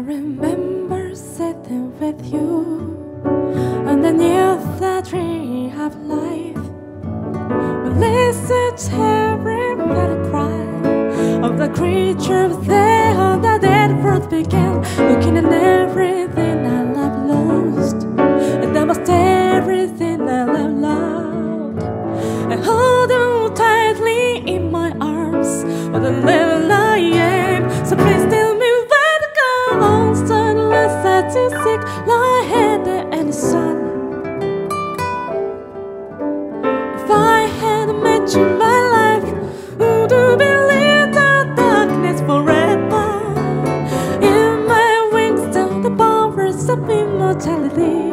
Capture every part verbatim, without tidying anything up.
remember sitting with you underneath the tree of life. We listened to everybody cry of the creatures there on the dead birth began, looking at everything I love lost, and I lost everything I love loved. I hold them tightly in my arms, what a little I am. So please tell me where to go. On sunless set to sick, lie head in the sun. If I had met you in my life, would you believe the darkness forever? In my wings down the powers of immortality.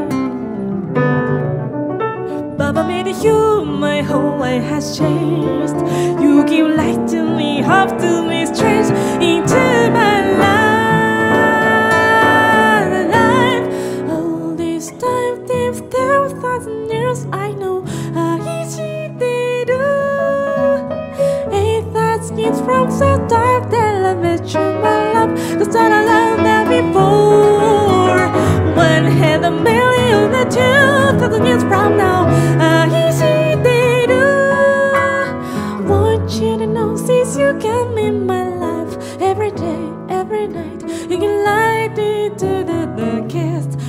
Baba made you, my whole life has changed. You give light to me, hope to me, strength into my life. All this time, deep down, thousand years, I know how easy they do. Eight thousand years from the time that I met you, my love, the sun I loved that before. One had a million and two thousand years from now, how easy they do. Want you to know, since you come in my life every day, every night, you can light it to the darkest